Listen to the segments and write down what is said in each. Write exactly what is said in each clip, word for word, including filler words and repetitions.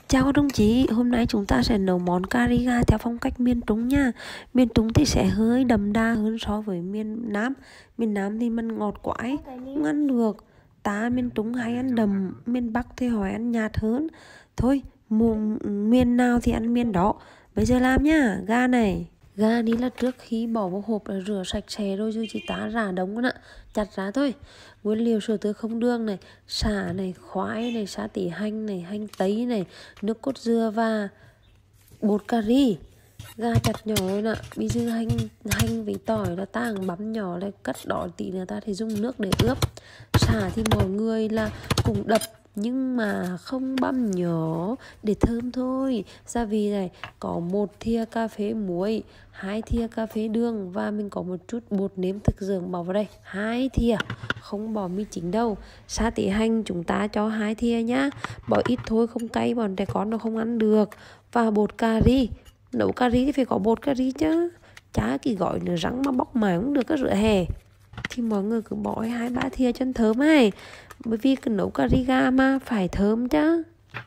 Chào các đồng chí, hôm nay chúng ta sẽ nấu món cà ri gà theo phong cách miền Trung nha. Miền Trung thì sẽ hơi đậm đà hơn so với miền Nam. Miền Nam thì mình ngọt quái, không ăn được. Ta miền Trung hay ăn đậm, miền Bắc thì hỏi ăn nhạt hơn. Thôi, mùa, miền nào thì ăn miền đó. Bây giờ làm nha, gà này. Gà đi là trước khi bỏ vào hộp là rửa sạch sẽ rồi chứ chị tá rả đống con ạ. Chặt ra thôi. Nguyên liệu sữa tươi không đường này, sả này, khoai này, sả tỉ hành này, hành tây này, nước cốt dừa và bột cà ri. Gà chặt nhỏ rồi nè, bây giờ hành hành với tỏi là tàng băm nhỏ lại cắt đỏ tí nữa ta thì dùng nước để ướp. Sả thì mọi người là cũng đập nhưng mà không băm nhỏ để thơm thôi. Gia vị này có một thìa cà phê muối, hai thìa cà phê đường và mình có một chút bột nêm thực dưỡng bỏ vào đây, hai thìa, không bỏ mì chính đâu. Sa tí hành chúng ta cho hai thìa nhá, bỏ ít thôi không cay bọn trẻ con nó không ăn được. Và bột cà ri, nấu cà ri thì phải có bột cà ri chứ, chả kỳ gọi nữa rắn mà bóc mài cũng được, cái rửa hè thì mọi người cứ bỏ hai ba thìa chân thơm ấy, bởi vì cái nấu cà ri gà mà phải thơm chứ.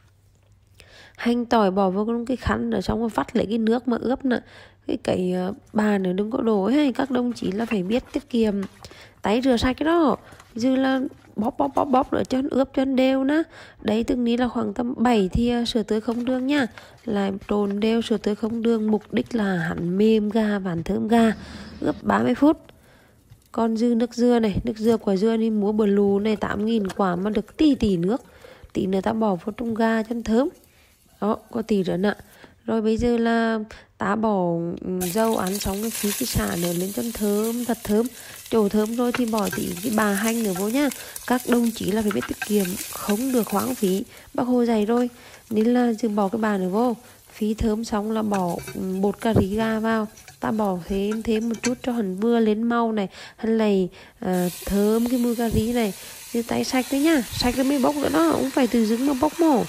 Hành tỏi bỏ vào trong cái khăn rồi xong rồi vắt lấy cái nước mà ướp nè. Cái cậy bà nữa đừng có đổ hay các đồng chí là phải biết tiết kiệm tay rửa sạch cái đó, dư là bóp bóp bóp bóp nữa cho ướp cho đều ná. Đấy từng ní là khoảng tầm bảy thìa sữa tươi không đường nha, lại trộn đều sữa tươi không đường, mục đích là hắn mềm gà và hắn thơm gà. Ướp ba mươi phút. Còn dư nước dừa này, nước dừa quả dừa đi mua bờ lù này tám nghìn quả mà được tí tí nước, tí nữa ta bỏ vào trong gà cho thơm. Đó, có tí nữa nè. Rồi bây giờ là ta bỏ dâu ăn xong cái phí cái xả nữa lên cho thơm, thật thơm. Chỗ thơm rồi thì bỏ tí cái bà hành nữa vô nhá. Các đồng chí là phải biết tiết kiệm, không được hoang phí. Bác Hồ dạy rồi, nên là dừng bỏ cái bà nữa vô. Phí thơm xong là bỏ bột cà ri gà vào. Ta bỏ thêm thêm một chút cho hẳn vừa lên màu này, hẳn này à, thơm cái mùi cà ri này. Như tay sạch đấy nhá, sạch rồi mới bốc nữa đó, không phải từ dứng mà bốc mổ.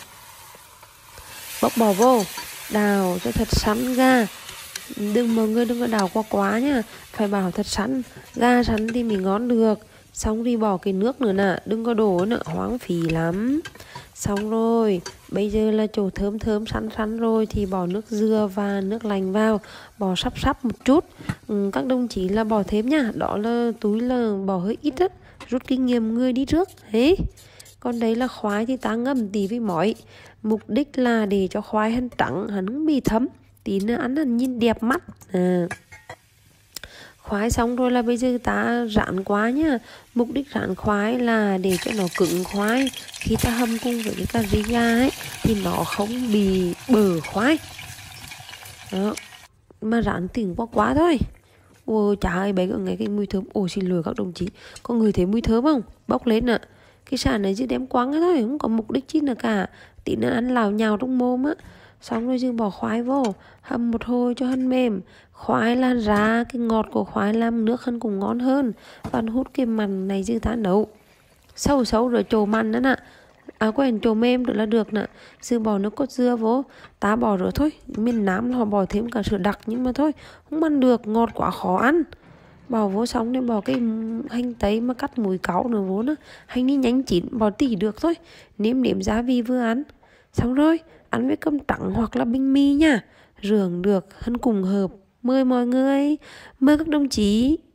Bóc bỏ vô, đào cho thật sắn gà, đừng mọi người đừng có đào quá quá nhá, phải bảo thật sắn, gà sắn thì mình ngon được. Xong thì bỏ cái nước nữa nè, đừng có đổ nữa, hoang phí lắm. Xong rồi, bây giờ là chỗ thơm thơm sắn sắn rồi thì bỏ nước dừa và nước lành vào, bỏ sắp sắp một chút. Ừ, các đồng chí là bỏ thêm nha, đó là túi là bỏ hơi ít á, rút kinh nghiệm người đi trước. Thế, còn đấy là khoai thì ta ngâm tí với mỏi, mục đích là để cho khoai hắn trắng, hắn không bị thấm, tí nữa ăn hắn nhìn đẹp mắt. À. Khoai xong rồi là bây giờ ta rán quá nhá. Mục đích rán khoai là để cho nó cứng khoai, khi ta hâm cùng với cái cà ri gà ấy thì nó không bị bở khoai. Đó. Mà rán tỉnh quá quá thôi. Ôi chả ơi, bé nghe cái mùi thơm. Ôi xin lỗi các đồng chí, có người thấy mùi thơm không? Bốc lên ạ. Cái sả này chỉ đem quăng thôi, không có mục đích chi nào cả. Tí nữa ăn lào nhào trong mồm á. Xong rồi dừng bỏ khoai vô, hầm một hồi cho hắn mềm. Khoai là ra cái ngọt của khoai làm nước hắn cũng ngon hơn, và hút cái mặn này dư ta nấu. Sâu sâu rồi trồ mặn nữa nè. À quên, trồ mềm nữa là được nè. Dư bỏ nước cốt dưa vô, ta bỏ rồi thôi. Miền Nam họ bỏ thêm cả sữa đặc nhưng mà thôi, không ăn được, ngọt quá khó ăn. Bỏ vô xong nên bỏ cái hành tây mà cắt múi cáu nữa vô nữa. Hành đi nhánh chín, bỏ tỉ được thôi. Nêm nếm gia vị vừa ăn. Xong rồi, ăn với cơm trắng hoặc là bánh mì nha. Rường được, hơn cùng hợp. Mời mọi người, mời các đồng chí.